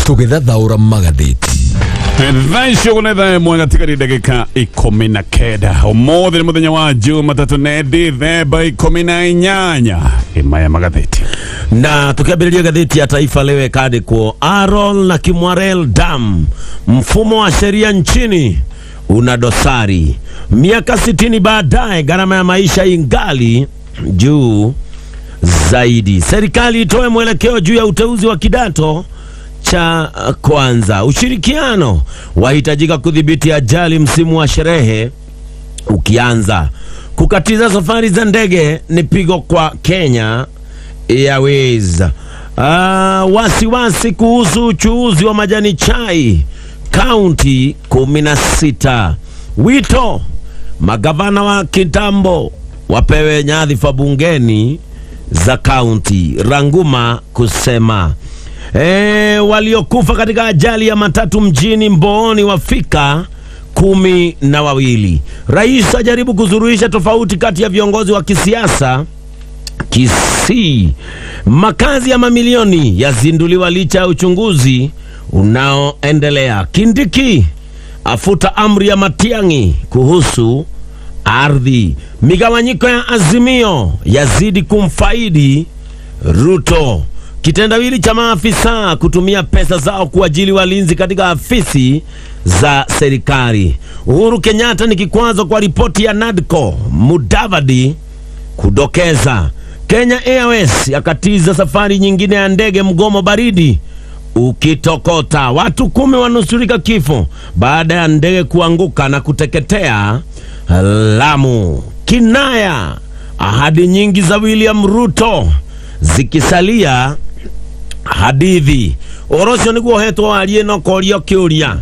tugethathaura magatheti Thaisho kunetha mwega tikari dakika 19 umuthi ni muthenya wa Jumatatu ne Dithemba 18 imaya magatheti na tukiambiriria gatheti ya Taifa leo ikandikwo Arol na Kimwarel Dam, mfumo wa sheria nchini una dosari. Miaka 60 baadaye gharama ya maisha ingali juu zaidi. Serikali itoe mwelekeo juu ya uteuzi wa kidato cha kwanza. Ushirikiano wahitajika kudhibiti ajali msimu wa sherehe ukianza. Kukatiza safari za ndege ni pigo kwa Kenya Airways. Wasiwasi kuhusu uchuuzi wa majani chai kaunti 16. Wito magavana wa kitambo wapewe nyadhifa bungeni za kaunti. Ranguma kusema waliokufa katika ajali ya matatu mjini Mbooni wafika 12. Rais ajaribu kuzuruhisha tofauti kati ya viongozi wa kisiasa Kisii. Makazi ya mamilioni yazinduliwa licha ya uchunguzi unaoendelea. Kindiki afuta amri ya Matiang'i kuhusu ardhi. Migawanyiko ya Azimio yazidi kumfaidi Ruto. Kitendawili cha maafisa kutumia pesa zao kuajili walinzi katika afisi za serikali. Uhuru Kenyatta ni kikwazo kwa ripoti ya NADCO. Mudavadi kudokeza. Kenya Airways yakatiza safari nyingine ya ndege mgomo baridi ukitokota. Watu 10 wanusurika kifo baada ya ndege kuanguka na kuteketea Lamu. Kinaya ahadi nyingi za William Ruto zikisalia hadithi. Orosio niguo hetwo arie no korio kiuria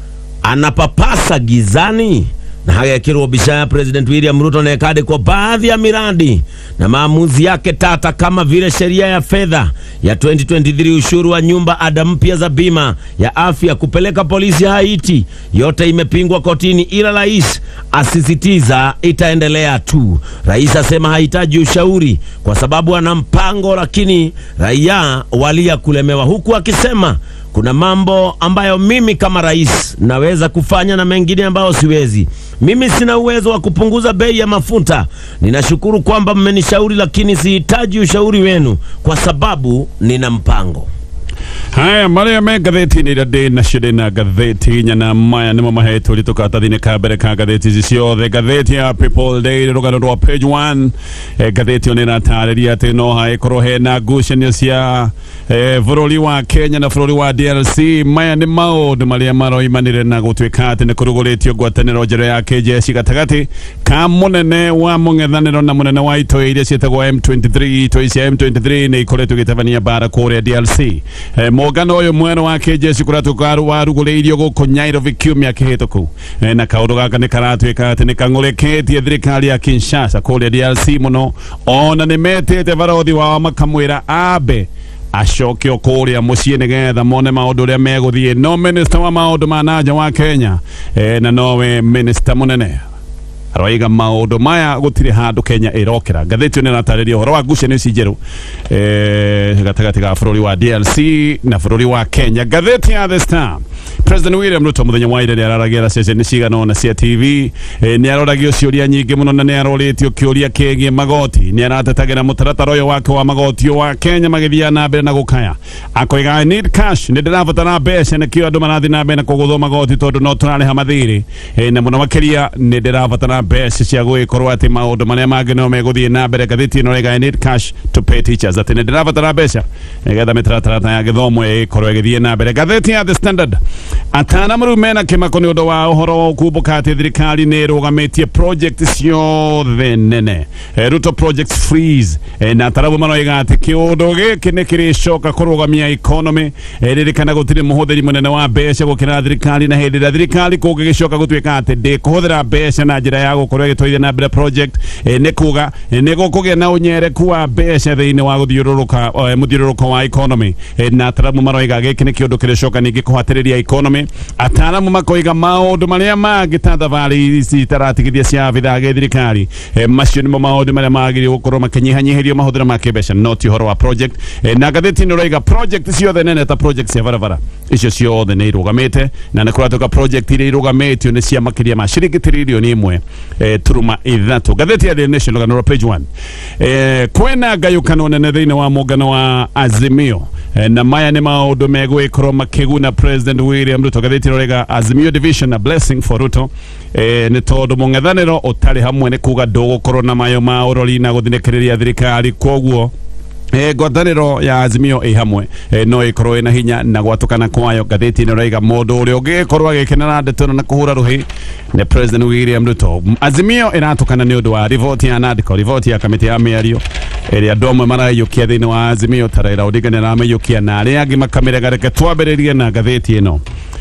anapapasa gizani na hagekirwo bicha ya President William Ruto na ekade kwa baadhi ya miradi na maamuzi yake tata kama vile sheria ya fedha ya 2023, ushuru wa nyumba, ada mpya za bima ya afya, kupeleka polisi Haiti. Yote imepingwa kotini, ila rais asisitiza itaendelea tu. Rais asema hahitaji ushauri kwa sababu ana mpango, lakini raia walia kulemewa, huku akisema kuna mambo ambayo mimi kama rais naweza kufanya na mengine ambayo siwezi. Mimi sina uwezo wa kupunguza bei ya mafuta. Ninashukuru kwamba mmenishauri, lakini sihitaji ushauri wenu kwa sababu nina mpango. Haya maria me gatheti ni rade na shide na gatheti nyana maya nimo mahetu litoka tathine kabere ka gatheti zisio the gatheti ya People Day rogano ro page 1 gatheti onena tareria teno ha ekorohe na gushania cia vururi wa Kenya na vururi wa DRC. Maya ni maundu maria maro imanire na gutwika ati ne kuruguritio gwataniro njero ya KIENGEI gatagati ka munene wa mung'ethaniro na munene wa ito iria cietagwo M23. Ito cia M23 ni ikoretwo gitavania bara kure DRC. Mogano oyo mweno wa KIENGEI kuratukaru waruguleirio guku Nairobi kiumia kihituku na kaundu gaka ni karatwika ati ni kangureketie thirikari ya Kinshasa kure DRC muno, ona ni metete varothi wa makamwira abe ashokio kuria mucii nigetha mone maundu ria meguthie. No minister wa maundu ma nanja wa Kenya na nowe minister munene aroiga maundu maya gutire handu Kenya irokera. Gatheti ni natariria horo wa gushania cijeru gatagati ga bururi wa DRC na bururi wa Kenya. Gatheti ya The Star. President William Ruto muthenya wa ira araragira ceceni cigano na cia TV ni aroragio ciuria nyingi muno na ni aroritio kiuria kiengie magoti. Ni aratetagira mutaratara uyu wake wa magoti wa Kenya magithia na mbere na gukaya. Akoiga I need cash, ni ndirabatara mbeca na kio andu marathi na mbere na kuguthwo magoti tondu no turariha mathiri na muno makiria ni ndirabatara mbeca cia guikorwo ati maundu maria mangi no meguthie na mbere. Gatheti no rega I need cash to pay teachers, ati ni ndirabatara mbeca nigetha mitaratara ya githomo ikorwo igithie na mbere. Gatheti ya The Standard. Atana murumena kimako ni undu wa uhoro wa kubuka ati thirikari ni rugametie project cio thenene. Ruto projects freeze na tarabu manoiga ati kiundu giki ni kirishoka kurugamia economy ririkana gutire muhuthiri munene wa mbeca gukira thirikari na hindi ya thirikari kugigishoka gutwika ati ndi kuhuthira mbeca na njira ya gukorwo igitwarithia na mbere project ni kuga ni gukugia na unyereku wa mbeca thiini wa guthiururuka muthiururuko wa economy na tarabu manoiga giki ni kiundu kirishoka ningi kuhatiriria economy. Ataramu makoiga maundu maria magitatha vari ici taratigithia cia vitha thirikari macio nimo maundu maria magiri gukorwo makinyihanyihirio mahuthira ma mbeca no ti horo wa project. Na gatheti ni roiga project ciothe nene ta project cia barabara icio ciothe nä irugamite na nä kuratuka project iria irugamitio nä cia makiria ma ciringi tiririoni imwe turuma ithatu. Ngatheti ya The Nation rugano rwa page 1 kwena ngayukano nene thiini wa muungano wa Azimio na maya nä maundu megwikorwo makiguna President William Ruto. Ngatheti rorega Azimio division a blessing for Ruto nä tondu mung'ethaniro utari hamwe nä kuga ndugukorwo na mayo ma urori na guthinikiria thirikari, koguo ngwataniro ya Azimio hamwe no ikorwo ina hinya na gwatukana kwayo. Ngatheti ino raiga mundu uria ungikorwo agikenera ndeto na kuhura ruhi ne President William Ruto. Azimio iratukana ni undu wa report ya NADCO, report ya kamiti ya miario ĩrĩa andũ amwe marayũkia thĩinĩ wa Azimio ta Raila Odinga nĩarameyũkia na arĩa angĩ makamĩrega. Reke twambĩrĩrie na ngathĩti ĩno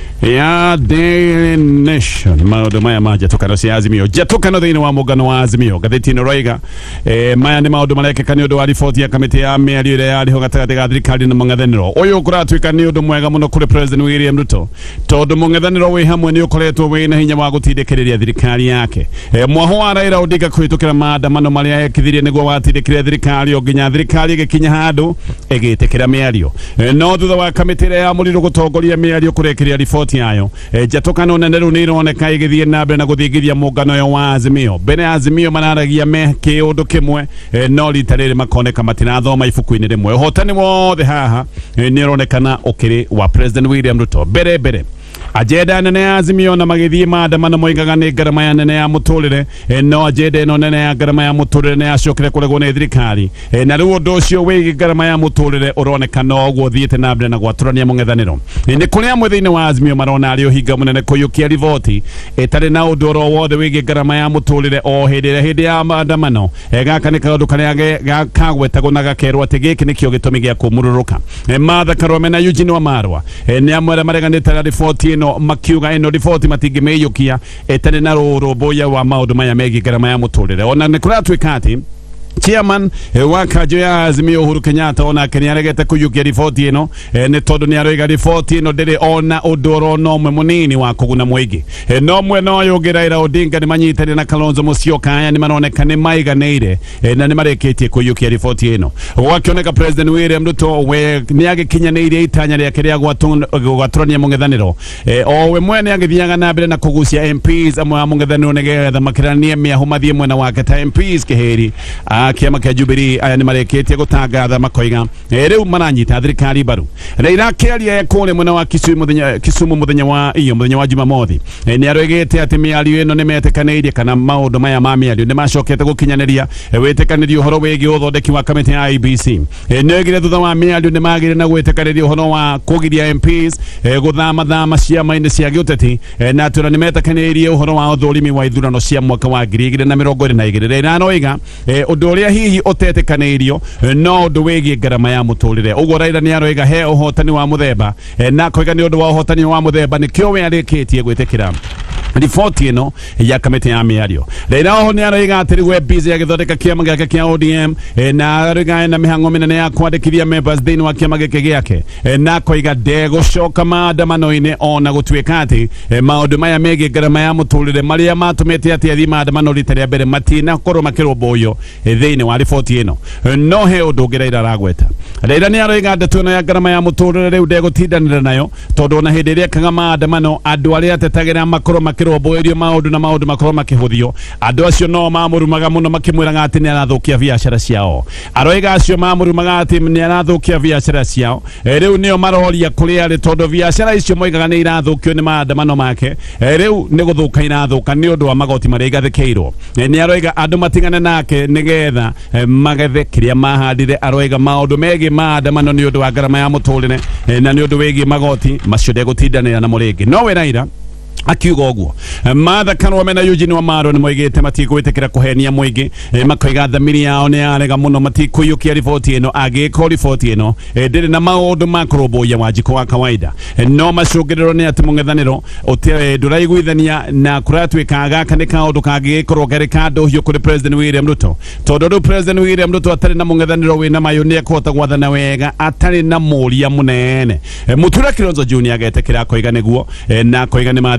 ya The Nation. Maũndũ maya ma njatũkano cia Azimio, njatũkano thĩinĩ wa mũngano wa Azimio. Ngathĩti ĩno roiga maya nĩ maũndũ marekĩka nĩ ũndũ wa riboti ya kamĩtĩ ya mĩario ĩrĩa yarĩ ho gatagatĩ ga thirikari na mũng'ethanĩro. Ũyũ ũkũratuĩka nĩ ũndũ mwega mũno kũrĩ President William Ruto, tondũ mũng'ethanĩro wĩ hamwe nĩ ũkoretwo wĩ na hinya wa gũtindĩkĩrĩria thirikari yake. Mwaho wa Raila Odinga kũhĩtũkĩra maandamano marĩa ekithirie nĩguo watindĩkĩrĩria thirikari o nginya thirikari ĩgĩkinya handũ ĩgĩtĩkĩra mĩario. No thutha wa kamĩtĩ ĩrĩa yamũrirwo gũtongoria mĩario kũrekeria riboti yayo, njatũkano nene rĩu nĩ ironeka igĩthiĩ na mbere na gũthingithia mũngano ũyũ wa Azimio. Mbere Azimio mararagia me kĩũndũ kĩmwe, no rita rĩrĩ makoneka matirathoma ibuku-inĩ rĩmwe. Ũhotani wothe haha nĩ ũronekana ũkĩrĩ wa President William Ruto. Mbere ajenda nene ya Azimio na magithie maandamano moigaga nĩ ngarama ya nene ya mũtũrĩre, no ajenda ĩno nene ya ngarama ya mũtũrĩre nĩ yacokire kũregwo nĩ thirikari, na rĩu ũndũ ũcio wĩgiĩ ngarama ya mũtũrĩre ũronekana ũguo thiĩte na mbere na gwatũrania mũng'ethanĩro. Nĩ kũrĩ amwe thĩinĩ wa Azimio marona arĩ ũhinga mũnene kũiyũkia riboti ĩtarĩ na ũndũ oro wothe wĩgiĩ ngarama ya mũtũrĩre o hĩndĩ ya maandamano. Gaka nĩ kaũndũ karĩa kagwetagwo na gakerwo atĩ gĩkĩ nĩkĩo gĩtũmi gĩa kũmũrũrũka. Martha Karome na Eugene Wamalwa nĩ amwe arĩa mareganĩte na riboti ĩno makiuga ĩno riboti matingĩmĩiyũkia ĩtarĩ na rũrũmbũiya wa maũndũ maya megiĩ ngarama ya mũtũrĩre. Ona nĩ kũratuĩka atĩ chairman wa kanjo ya Azimio Uhuru Kenyatta ona nĩaregete kũiyũkia riboti ĩno nĩ tondũ nĩaroiga riboti ĩno ndĩrĩ ona ũndũ oro na ũmwe mũnini wa kũguna mũingĩ. No mwena ũyũ ũngĩ Raila Odinga nĩmanyitanĩire na Kalonzo Musyoka, aya nĩmaroneka nĩmaiganĩire na nĩmarĩkĩtie kũiyũkia riboti ĩno. Gwakĩoneka President William Ruto we nĩagĩkinyanĩirie itanya rĩake rĩa gwatũrania mũng'ethanĩro. O we mwene agĩthiaga na mbere na kũgucia MPs amwe a mũng'ethanĩro nĩgetha makĩranie mĩahu mathiĩ mwena wake ta MPs kĩhĩri kiama kia Jubilee. Aya nĩmarĩkĩtie gũtangatha makoiga rĩu maranyita thirikari mbaru. Raila akĩaria kũrĩa mwena wa Kisumu mũthenya wa Jumamothi nĩaroigĩte atĩ mĩario ĩno nĩmetĩkanĩirie kana maũndũ maya ma mĩario nĩmacokete gũkinyanĩria wĩtĩkanĩrio ũhoro wĩgiĩ ũthondeki wa kamĩtĩ ya IEBC. Nĩoigire thutha wa mĩario nĩmagĩrĩire na gwĩtĩkanĩria ũhoro wa kũgiria MPs gũthama ciama-inĩ cia gĩũteti, na atĩ ona nĩmetĩkanĩirie ũhoro wa ũthũrimi wa ithurano cia mwaka wa 2022. Raila aroiga ũndũ ũrĩa hihi ũtetĩkanĩirio no ũndũ wĩgiĩ ngarama ya mũtũrĩre. Ũguo Raila nĩaroiga he ũhotani wa mũthemba, na koiga nĩ ũndũ wa ũhotani wa mũthemba nĩkĩo we arĩkĩtie gwĩtĩkĩra riboti ĩno ya kamĩtĩ ya mĩario. Raila oho nĩaroiga atĩ rĩu busy agĩthondeka kĩama gĩake kĩa ODM na aroiga na mĩhang'o mĩnene ya kwandĩkithia members thĩinĩ wa kĩama gĩkĩ gĩake, na koiga ndegũcoka maandamano-inĩ ona gũtuĩka atĩ maũndũ maya megiĩ ngarama ya mũtũrĩre marĩa matũmĩte atĩ athii maandamano rita rĩa mbere matinakorwo makĩrũmbũiyo thĩinĩ wa riboti ĩno. No he ũndũ ũngĩ Raila aragweta. Raila nĩaroiga ndeto ĩno ya ngarama ya mũtũrĩre rĩu ndegũtindanĩra nayo, tondũ ona hĩndĩ ĩrĩa ekaga maandamano andũ arĩa atetagĩra makorwo makĩrũmbũirio maũndũ makorwo makĩhũthio, andũ acio no mamũrumaga mũno makĩmwĩraga atĩ nĩarathũkia biacara ciao. Aroiga acio mamũrumaga atĩ nĩarathũkia biacara ciao, rĩu nĩo maroria kũrĩa arĩ, tondũ biacara icio moigaga nĩ irathũkio nĩ maandamano make, rĩu nĩ gũthũka irathũka nĩ ũndũ wa magoti marĩa igathĩkĩirwo. Nĩaroiga andũ matigane nake nĩgetha magethe kĩrĩa mahandire. Aroiga maũndũ megiĩ maandamano nĩ ũndũ wa ngarama ya mũtũrĩre na nĩ ũndũ wĩgiĩ magoti macio ndegũtindanĩra namo rĩngĩ. No we Raila akiuga ũguo. Martha Karome na Eugene Wamalwa nĩmoigĩte matigwĩtĩkĩra kũhenia mũingĩ, makoiga thamiri yao nĩyarega mũno matikũiyũkia riboti ĩno, angĩkorwo riboti ĩno ndĩrĩ na maũndũ ma kũrũmbũiya Wanjikũ wa kawaida. No macũngĩrĩro nĩ atĩ mũng'ethanĩro ndũraiguithania na kũratuĩka gaka nĩ kaũndũ kangĩgĩkorwo karĩ ka ndũhiũ kũrĩ President William Ruto, tondũ rĩu President William Ruto atarĩ na mũng'ethanĩro wĩna mayũ nĩekũhota gwathana wega atarĩ na mũria mũnene. Mũtura Kilonzo Junior agetĩkĩra koiga nĩguo, na koiga nĩ mathiri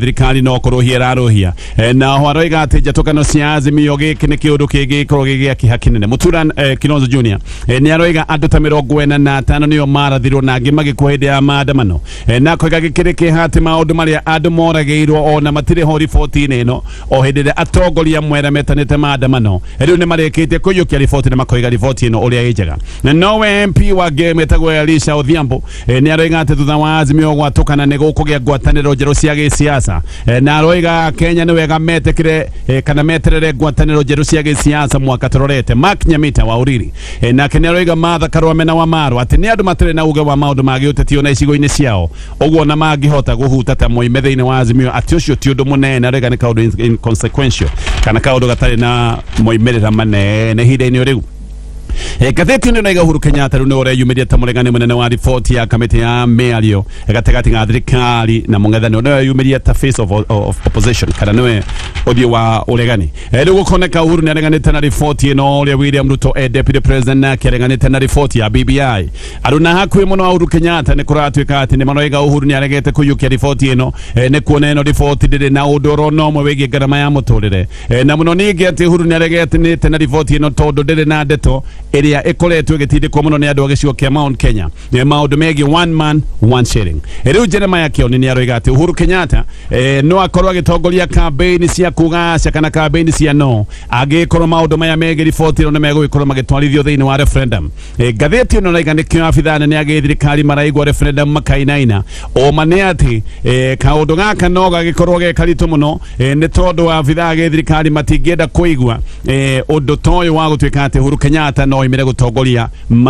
thirikari no kuruhia raruhia na hwaroiga ati njatũkano cia Azimio gĩkĩ nĩ kĩũndũ kĩngĩkorwo gĩa kĩha kĩnene. Muturan Kilonzo Junior nĩ aroiga andũ ta 45 nĩo marathirwo na angĩ magĩkua hĩndĩ ya maandamano na koiga gĩkĩrĩ kĩhati maũndũ marĩa andũ moragĩirwo ona matirĩ ho riboti-inĩ ĩno o hĩndĩ ĩrĩa atongoria mwera metanĩte maandamano rĩu nĩ marĩkĩtie kũiyũkia riboti na makoiga riboti ĩno ũrĩa ĩnjega. Nowe MP wa game etagwo Elisha Odhiambo nĩ aroiga atĩ thutha wa Azimio gwatũkana nĩ gũkũgĩa ngwatanĩro njerũ cia gĩsiasa na aroiga Kenya nĩ wega metekire kana meterere ngwatanĩro njerũ cia gĩsiasa mwaka tũrorete. Mark Nyamita wa Uriri nake nĩ aroiga Martha Karũa na Wamaru atĩ nĩ andũ matarĩ na uge wa maũndũ ma gĩũteti ona icigo-inĩ ciao ũguo na mangĩhota gũhuta ta moime thĩinĩ wa Azimio atĩ ũcio ti ũndũ mũnene aroiga nĩ kaũndũ inconsequential kana kaũndũ gatarĩ na moimĩrĩra manene ihinda-inĩ rĩu. Ngatheti nĩ naiga Uhuru Kenyatta rĩu nĩ ũreyumĩria ta mũregani mũnene wa riboti ya kamĩtĩ ya mĩario gatagatĩ ga thirikari na mũng'ethanĩro nĩwe yumĩria ta face of opposition kana nĩwe ũthiũ wa ũregani. Rĩu gũkoneka Uhuru nĩ areganĩte na riboti ĩno ũrĩa William Ruto deputy president nake areganĩte na riboti ya BBI. Aruna hakuhĩ mũno wa Uhuru Kenyatta nĩ kũratuĩka atĩ nĩ maroiga Uhuru nĩ aregete kũiyũkia riboti ĩno nĩ kuona ĩno riboti ndĩrĩ na ũndũ oro no ũmwe wĩgiĩ ngarama ya mũtũrĩre na mũno ningĩ atĩ Uhuru nĩ areganĩte na riboti ĩno tondũ ndĩrĩ na ndeto ĩrĩa ĩkoretwo ĩgĩtindĩkwo mũno nĩ andũ a gĩcigo kĩa Mount Kenya maũndũ megiĩ one man one shilling. Rĩu Jeremiah Kioni nĩ aroiga atĩ Uhuru Kenyatta no akorwo agĩtongoria campaign cia kuga aca kana campaign cia no angĩkorwo maũndũ maya megiĩ riboti ĩno nĩ megũgĩkorwo magĩtwarithio thĩinĩ wa referendum. Ngatheti ĩno naiga nĩkĩo abithaa nene a gĩthirikari maraigua referendum makainaina o mane atĩ kaũndũ gaka no gagĩkorwo ge karitũ mũno nĩ tondũ abithaa a gĩthirikari matingĩenda kũigua ũndũ ta ũyũ wa gũtuĩka atĩ Uhuru Kenyatta no imire gutongoria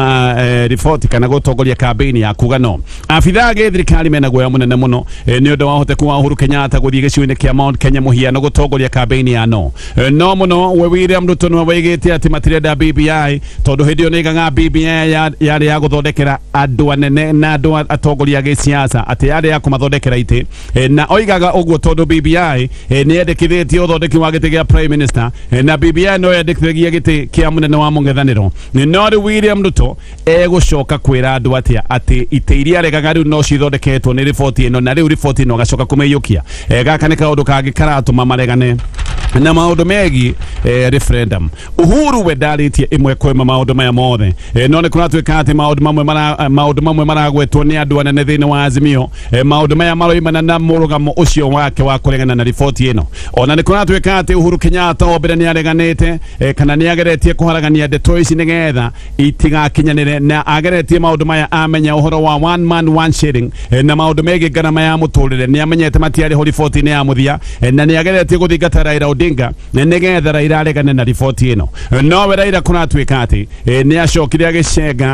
riboti kana gutongoria campaign ya kuga no. Abithaa gĩthirikari mena guoya mũnene mũno nĩ ũndũ wa ũhoteku wa Uhuru Kenyatta gũthiĩ gĩcigo-inĩ kĩa Mount Kenya mũhiano gutongoria campaign ya no mũno we William Ruto nĩ waigĩte atĩ matirenda BBI tondũ hĩndĩ ĩyo nĩigaga BBI yarĩ ya gũthondekera andũ anene na andũ atongoria gĩsiasa atĩ yarĩ ya kũmathondekera itĩ na oigaga ũguo tondũ BBI nĩ yendekithĩtie ũthondeki wa gĩtĩ gĩa prime minister na BBI no yendekithagia gĩtĩ kĩa mũnene wa mũng'ethanĩro. No rĩu William Ruto egũcoka kwĩra andũ atĩ itĩ iria aregaga rĩu no cithondeketwo nĩ riboti ĩno na rĩu riboti ĩno agacoka kũmĩiyũkia. Gaka nĩ kaũndũ kangĩ karatũma maregane na maũndũ megiĩ referendum. Uhuru we ndarĩtie ĩmwe kwa ĩmwe maũndũ maya mothe no nĩ kũratuĩka atĩ maũndũ mamwe maragwetwo nĩ andũ anene thĩinĩ wa Azimio maũndũ maya maroimana na mũrũgamo ũcio wake wa kũregana na riboti ĩno. Ona nĩ kũratuĩka atĩ Uhuru Kenyatta o mbere nĩ areganĩte kana nĩ ageretie kũharagania ndeto ici nĩgetha itigakinyanĩre na ageretie maũndũ maya amenya ũhoro wa one man one shilling na maũndũ megiĩ ngarama ya mũtũrĩre nĩ amenyete matiarĩ ho riboti-inĩ ya mũthia na nĩ ageretie gũthingata Raila Odinga nĩgetha Raila aregane na riboti ĩno. No we Raila kũratuĩka atĩ nĩ acokire agĩcenga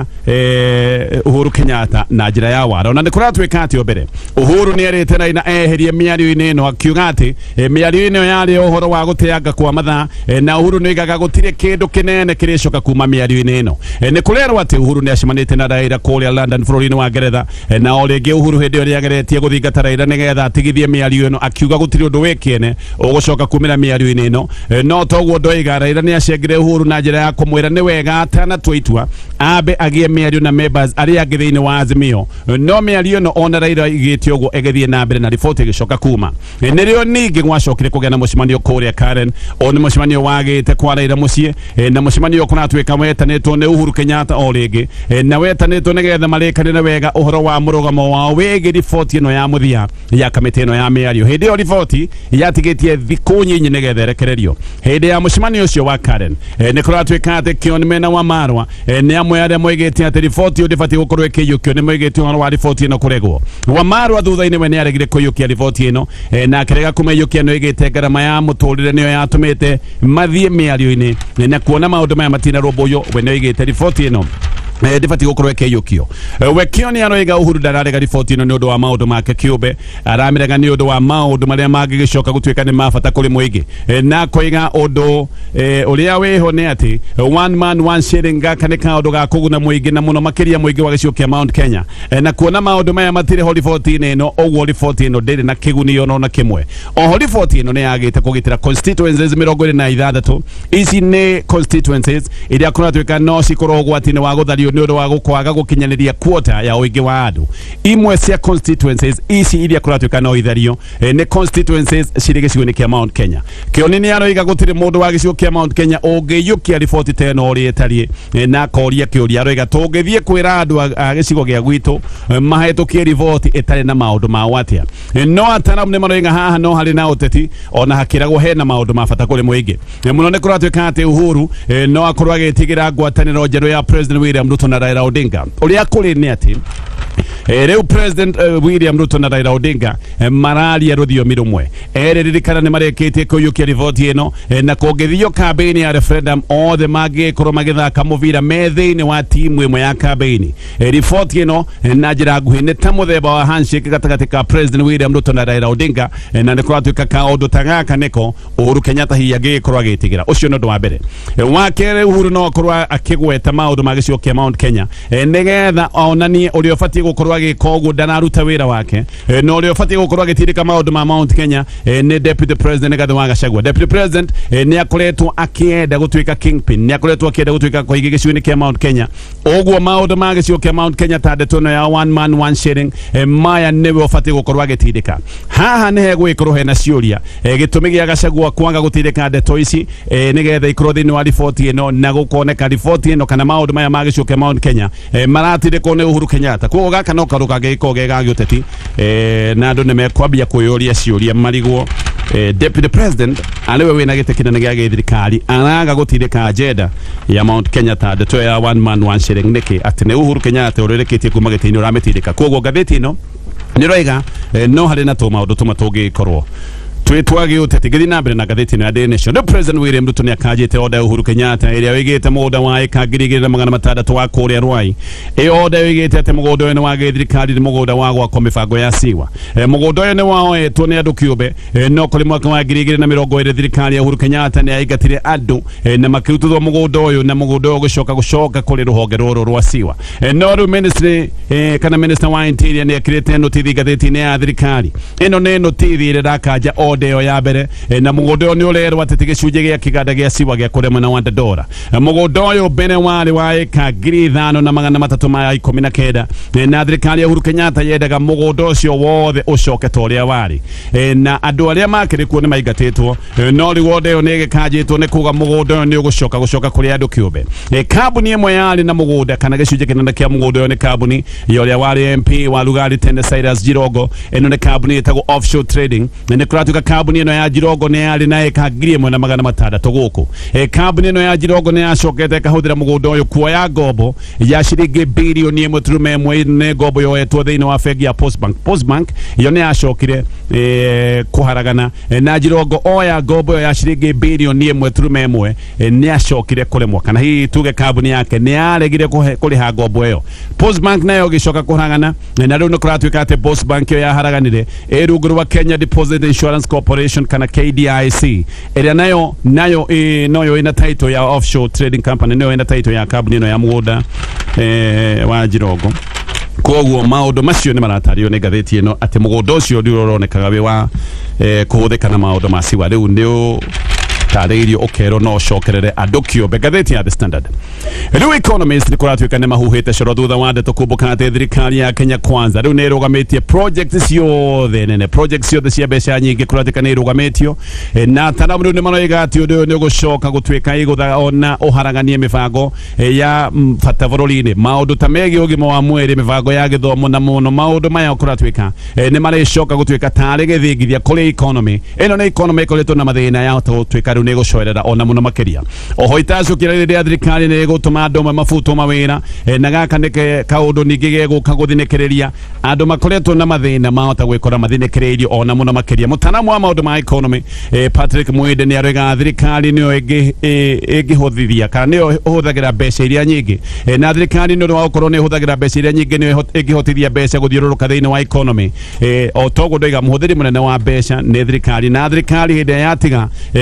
Uhuru Kenyatta na njĩra ya wara. Ona nĩ kũratuĩka atĩ o mbere Uhuru nĩ erĩte Raila eherie mĩario-inĩ ĩno akiuga atĩ mĩario ĩno yarĩ ũhoro wa gũteanga kwa mathaa na Uhuru nĩ oigaga gũtirĩ kĩndũ kĩnene kĩrĩcoka kuma mĩario-inĩ ĩno. Nĩ kũrerwo atĩ Uhuru nĩ acemanĩte na Raila kũrĩa London bũrũri-inĩ wa Ngeretha na o rĩngĩ Uhuru hĩndĩ ĩyo nĩ ageretie gũthingata Raila nĩgetha atigithie mĩario ĩno akiuga gũtirĩ ũndũ wĩkĩene ũgũcoka kumĩra mĩario-inĩ ĩno. No toguo ndoiga Raila nĩ acengire Uhuru na njĩra ya kũmwĩra nĩ wega atanatua itua ambe agĩe mĩario na members arĩa angĩ thĩinĩ wa Azimio. No mĩario ĩno ona Raila igĩte ũguo ĩgĩthiĩ na mbere na riboti ĩgĩcoka kuma. Nĩrĩo ningĩ gwacokire kũgĩa na mũcemanio kũrĩa Karen o nĩ mũcemanio wagĩte kwa Raila mũciĩ na mũcemanio kũratuĩka wetanĩtwo nĩ Uhuru Kenyatta o rĩngĩ na wetanĩtwo nĩgetha marĩkanĩre wega ũhoro wa mũrũgamo wao wĩgiĩ riboti ĩno ya mũthia ya kamĩtĩ ĩno ya mĩario. Hĩndĩ ĩyo riboti yatigĩtie thikũ nyinyi nĩgetha erekererio. Hĩndĩ ya mũcemanio ũcio wa Karen nĩ kũratuĩka atĩ Kioni mena Wamarwa nĩ amwe arĩa moigĩte atĩ riboti ĩyo ndĩbatiĩ gũkorwo ĩkĩiyũkio nĩ moigĩte ũhoro wa riboti ĩno kũregwo. Wamarwa thutha-inĩ we nĩ aregire kũiyũkia riboti ĩno na akĩrega kũmĩiyũkia no ĩgĩte ngarama ya mũtũrĩre nĩyo yatũmĩte mathiĩ mĩario-inĩ na kuona maũndũ maya matinarũmbũywo we nĩ oigĩte riboti ĩno ndĩbatiĩ gũkorwo ĩkĩiyũkio. We Kioni aroiga Uhuru ndararega riboti ĩno nĩ ũndũ wa maũndũ make kĩũmbe aramĩrega nĩ ũndũ wa maũndũ marĩa mangĩgĩcoka gũtuĩka nĩ mabata kũrĩ mũingĩ na koiga ũndũ ũrĩa wĩho nĩ atĩ one man one shilling gaka nĩ kaũndũ ga kũguna mũingĩ na mũno makĩria mũingĩ wa gĩcigo kĩa Mount Kenya na kuona maũndũ maya matirĩ ho riboti-inĩ ĩno ũguo riboti ĩno ndĩrĩ na kĩguni ona kĩmwe. Oho riboti ĩno nĩ yagĩte kũgitĩra constituencies 26 ici nĩ constituencies iria kũratuĩka no cikorwo ũgwati-inĩ wa gũthario gũthario nĩ ũndũ wa gũkwaga gũkinyanĩria quota ya ũingĩ wa andũ. Imwe cia constituencies ici iria kũratuĩka no ithario nĩ constituencies cirĩ gĩcigo-inĩ kĩa Mount Kenya. Kĩoni nĩ aroiga gũtirĩ mũndũ wa gĩcigo kĩa Mount Kenya ũngĩiyũkia riboti ta ĩno ũrĩa ĩtariĩ na akoria kĩũria. Aroiga tũngĩthiĩ kwĩra andũ a gĩcigo gĩa gwitũ mahĩtũkie riboti ĩtarĩ na maũndũ ma watĩa. No ataramu nĩ maroiga haha no harĩ na ũteti ona hakĩragwo hena maũndũ ma bata kũrĩ mũingĩ. Mũno nĩ kũratuĩka atĩ Uhuru no akorwo agĩtigĩra ngwatanĩro njerũ ya President William Ruto na Raila Odinga. Ũrĩa kũrĩ nĩ atĩ rĩu President William Ruto na Raila Odinga mararia rũthiomi rũmwe. Ririkana nĩ marĩkĩtie kũiyũkia riboti ĩno na kũngĩthio kambĩini ya referendum othe mangĩkorwo magĩthaka mũbira me thĩinĩ wa timu ĩmwe ya kambĩini. Riboti ĩno na njĩra nguhĩ nĩ ta mũthemba wa handshake gatagatĩ ka President William Ruto na Raila Odinga na nĩ kũratuĩka kaũndũ ta gaka nĩko Uhuru Kenyatta hihi angĩgĩkorwo agĩtigĩra. Ũcio nĩ ũndũ wa mbere. Wa kerĩ, Uhuru no akorwo akĩgweta maũndũ ma gĩcigo kĩa Mount Kenya nĩgetha onanie ũrĩa ũbatiĩ gũkorwo agĩka ũguo ndanaruta wĩra wake no ũrĩa ũbatiĩ gũkorwo agĩtindĩka maũndũ ma Mount Kenya nĩ Deputy President Ngatheti wa Gachagua. Deputy President nĩ akoretwo akĩenda gũtuĩka kingpin, nĩ akoretwo akĩenda gũtuĩka koigi gĩcigo-inĩ kĩa Mount Kenya. Ũguo maũndũ ma gĩcigo kĩa Mount Kenya ta ndeto ĩno ya one man one shilling maya nĩwe ũbatiĩ gũkorwo agĩtindĩka. Haha nĩ hegũgĩkorwo hena ciũria gĩtũmi gĩa Gachagua kwaga gũtindĩka ndeto ici nĩgetha ikorwo thĩinĩ wa riboti ĩno na gũkoneka riboti ĩno kana maũndũ maya ma gĩcigo kĩa Mount Kenya maratindĩkwo nĩ Uhuru Kenyatta. Koguo gaka no karũka gĩko gega gĩũteti na andũ nĩ mekwambia kwĩyũria ciũria marigwo. Deputy President aliwe wĩna gĩtĩ kĩnene gĩa gĩthirikari araga gũtindĩka agenda ya Mount Kenya ta ndeto ya one man one shilling nĩkĩ atĩ nĩ Uhuru Kenyatta ũrĩrĩkĩtie kuma gĩtĩ-inĩ ũramĩtindĩka. Koguo ngathĩti ĩno nĩ roiga no harĩ na tũmaũndũ tũmwe tũngĩkorwo twitwage ũteti gĩthiĩ na mbere na ngathĩti ĩno ya Daily Nation. President William Ruto nĩ akanjĩte oda Uhuru Kenyatta ĩrĩa wĩgĩte mũgũnda wa eka 2,600 wa kũrĩa Rwai. Oda wĩgĩte atĩ mũgũnda ũyũ nĩ wa gĩthirikari, nĩ mũgũnda wa gwakwo mĩbango ya siwa. Mũgũnda ũyũ nĩ woetwo nĩ andũ kĩũmbe no kũrĩ mwaka wa 2020 thirikari ya Uhuru Kenyatta nĩ yaingatire andũ na makĩrutithwo mũgũnda ũyũ na mũgũnda ũyũ gũcoka kũrĩ rũhonge rũrũ rwa siwa. No rĩu ministry kana minister wa interior nĩ ekĩrĩte notithi ngathĩti-inĩ ya thirikari. Ĩno nĩ notithi ĩrĩa ndakanja odeo ya mbere na mũgũnda ũyũ nĩ ũrerwo atĩ gĩcunjĩ gĩa kĩganda gĩa siwa gĩa kũrĩa mwena wa Dandora. Mũgũnda ũyũ mbere warĩ wa eka 5,319 na thirikari ya Uhuru Kenyatta yendaga mũgũnda ũcio wothe ũcoke ta ũrĩa warĩ na andũ arĩa makĩrĩ kuo nĩ maingatĩtwo no rĩu odeo nĩ gĩkanjĩtwo nĩ kuga mũgũnda ũyũ nĩ ũgũcoka kũrĩ andũ kĩũmbe. Kambuni ĩmwe yarĩ na mũgũnda kana gĩcunjĩ kĩnene kĩa mũgũnda ũyũ nĩ kambuni ya ũrĩa warĩ MP wa Lugari Tende Cyrus Jirongo. Ĩno nĩ kambuni ĩtagwo Offshore Trading na nĩ kũratuĩka kambuni ĩno ya Jirongo nĩ yarĩ na eka 1,600 gũkũ. Kambuni ĩno ya Jirongo nĩ yacokete ĩkahũthĩra mũgũnda ũyũ kuoya ngombo ya ciringi birioni 1.1 nĩ ngombo yoetwo thĩinĩ wa bengi ya Postbank. Iyo nĩ yacokire kũharagana na Jirongo oya ngombo ya ciringi birioni 1.1 nĩ yacokire kũremwo kana hihi tuge kambuni yake nĩ yaregire kũrĩha ngombo ĩyo. Postbank nayo gĩcoka kũharagana na rĩu nĩ kũratuĩka atĩ Postbank ĩyo yaharaganire rungu rwa Kenya Deposit Insurance Corporation kana KDIC ĩrĩa nayo ĩna title ya Offshore Trading Company, nayo ĩna title ya kambuni ĩno ya mũgũnda wa Jirongo. Koguo maũndũ macio nĩ maratario nĩ ngathĩti ĩno atĩ mũgũnda ũcio ũronekaga wĩ wa kũhũthĩka na maũndũ ma siwa. Rĩu nĩ tarĩirio ũkerwo no cokerere andũ kĩũmbe. Ngathĩti ya The Standard. Rĩu Economist nĩ kũratuĩka nĩ mahuhĩte coro thutha wa ndeto kũmbũka atĩ thirikari ya Kenya Kwanza rĩu nĩ ĩrũgamĩtie project ciothe nene, project ciothe cia mbeca nyingĩ kũratuĩka nĩ ĩrũgamĩtio na taramu rĩu nĩ maroiga atĩ ũndũ ũyũ nĩ ũgũcoka gũtuĩka igũtha ona ũharaganie mĩbango ya bata bũrũri-inĩ, maũndũ ta megiĩ ũgima wa mwĩrĩ, mĩbango ya gĩthomo na mũno maũndũ maya kũratuĩka nĩ marĩcoka gũtuĩka tarĩ gĩthingithia kũrĩ economy. Ĩno nĩ economy ĩkoretwo na mathĩna ya gũtuĩka rĩu nĩ gũcoerera ona mũno makĩria. Oho itacũkĩra rĩrĩa thirikari nĩ gũtũma andũ mabutwo mawĩra na gaka nĩ kaũndũ ningĩ gũka gũthinĩkĩrĩria andũ makoretwo na mathĩna mahota gwĩkora mathinĩkĩrĩirio ona mũno makĩria. Mũtaaramu wa maũndũ ma economy Patrick Mwende nĩ arauga thirikari nĩyo ĩngĩhũthithia kana nĩyo ĩhũthagĩra mbeca iria nyingĩ na thirikari nĩ gũkorwo nĩ ĩhũthagĩra mbeca iria nyingĩ nĩyo ĩngĩhotithia mbeca gũthiũrũrũka thĩinĩ wa economy. O toguo ndoiga mũhũthĩri mũnene wa mbeca nĩ thirikari na thirikari hĩndĩ yatiga kũhũthĩra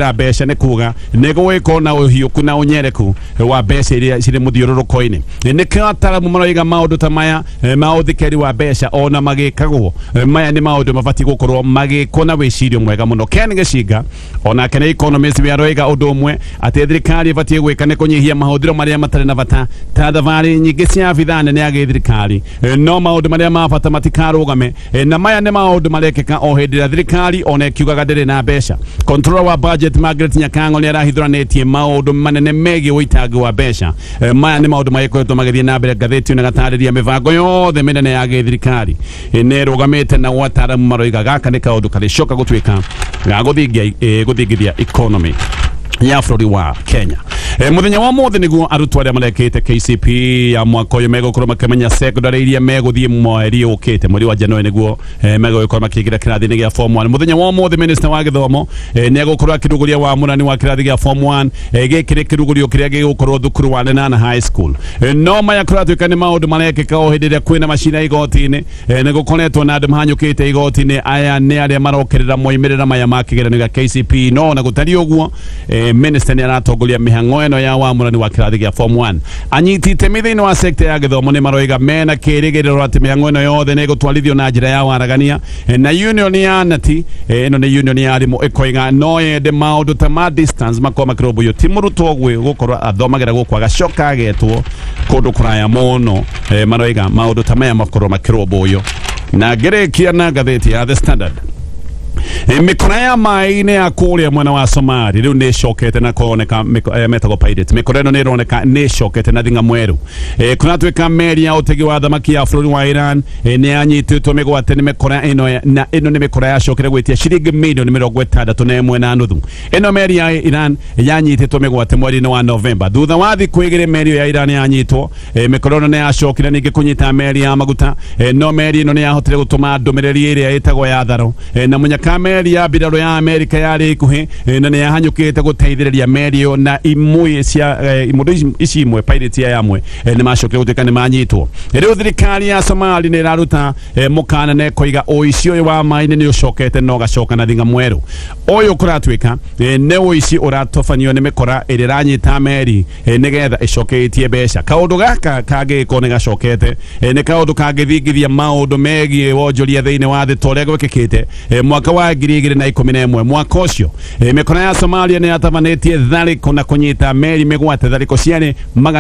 kugira besha ne kuga nego weko na uhiu kuna unyereku wa besha iria cire muthiururuko-ini ne katara mu maroiga maundu tamaya mauthikeri wa besha ona magikagwo maya ni maundu mabati gukorwo magikona wicirio mwega muno Kiengei ciga ona kene economist biaroiga undu umwe ati thirikari ibati gwikane kunyihia mahuthiro maria matari na bata ta thavari nyingi cia bidhane ne agi thirikari no maundu maria mabata matikarugame na maya ni maundu marekeka o hindi ya thirikari ona kiugaga ndiri na besha controller wa budget Margaret Nyakango ni arahithuranetie maundu manene megi uitagi wa besha maya ni maundu maikoretwo magithie na mbere ngatheti na gatariria mivango yothe minene ya thirikari ne rugamite na wataramu maroiga gaka ni kaundu karicoka gutwika ga guthingithia economy ya bũrũri wa Kenya. Muthenya wa mothe niguo arutwo aria marekete KCP ya mwaka uyu megukorwo makimenya secondary iria meguthie mweri ukite mweri wa Januari niguo megukorwo makigira kirathi-ini gia form 1. Muthenya wa mothe minister wa githomo ni agukorwo akiruguria wamũrani wa kirathi gia form 1 gikire kirugurio kiria gigukorwo thukuru wa Lenana High School. No maya kuratuika ni maundu marekeka o hindi iria kwina macina igoti-ini ni gukoretwo na andu mahanyukite igoti-ini aya ni aria marokerera moimirira maya ma kigeranio gia KCP no na gutari uguo minister ni aratongoria mihango eno ya wamũrani wa kirathi gia form 1 anyitite mithiini wa sector ya githomo ni maroiga mena kirigiriro ati mihango eno yothe ni gutwarithio na njira ya waragania na union ya nati eno ni union ya arimu ikoiga no yende maundu ta ma distance makoma kirobo yo timurutwo gwe gukorwo athomagira gukwa gacoka agetwo kundu kuraya muno maroiga maundu ta maya makorwo makirobo yo na gerekia na ngatheti ya The Standard mikora ya mai-ini ya kuria mwena wa Somali riu ni cokete na kuoneka metago pirate mikora ino ni ironeka ni cokete na thinga mweru kunatuika meri ya utegi wa thamaki ya bũrũri wa Iran ni anyititwo migwate ni mikora ino na ino ni mikora ya cokere gwitia ciringi milioni 61 na nuthu ino meri ya Iran yanyititwo migwate mweri-ini wa November thutha wa thiku igiri meri ya Iran yanyitwo mikora ino ni yacokire ningi kunyita meri ya maguta no meri ino ni yahotire gutuma ndumiriri iria itagwo ya tharo na munyaka meri ya biraro ya Amerika yari ikuhi na ni yahanyukite guteithiriria meri yo na imwe cia ici imwe pirate ya yamwe ni macokire gutuika ni manyitwo riu thirikari ya Somali ni raruta mukana ne koiga oici uyu wa mai-ini ni ucokete no gacoka na thinga mweru uyu kuratuika ne oici uratofanio ni mikora iri ranyita meri nigetha icoketie besha kaundu gaka kagiko ni gacokete ni kaundu kagithingithia maundu megie wonjoria thiini wa thi toria gwikikite mwaka wa 2011 mwaka ucio mikora ya Somalia ni atavanetie thariko na kunyita meri migwate thariko ciane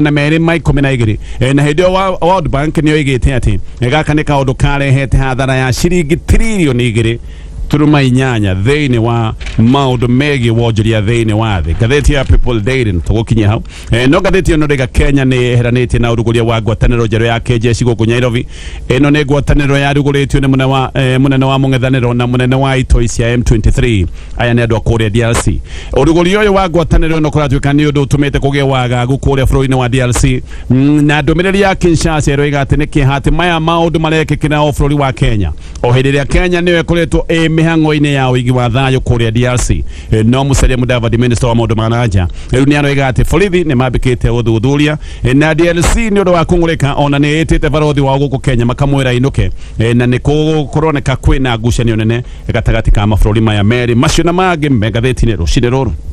212 na hindi World Bank ni oigite ati gaka ni kaundu karehete hathara ya ciringi trilioni 2 turuma inyanya thiini wa maundu megi wonjoria thiini wa thi ngatheti ya People Daily tugukinyia hau no ngatheti ino riga Kenya ni heranitie na uruguria wa ngwataniro njeru ya KIENGEI guku Nairobi ino ni ngwataniro ya ruguritio ni munene wa mung'ethaniro na munene wa itoi cia M23 aya ni andu akuria DRC urugurio uyu wa ngwataniro ino kuratuika ni undu utumite kugia wagagu kuria bũrũri-ini wa DRC na ndumiriri ya Kinshasa iroiga ati ni kihati maya maundu marekekena o bũrũri wa Kenya o hindi iria Kenya niyo ikoretwo mihango-ini ya uigi wa thayo kuria DRC no Musalia Mudavadi minister wa maundu ma nanja riu ni aroiga ati borithi ni mambikite uthuthuria na DRC ni undu wa kung'urika ona ni itite barothi wa guku Kenya makamwira inuke na ni kuroneka kwina ngucanio nene gatagati ka mabũrũri maya meri macio na mangĩ ngatheti-ini rucini ruru.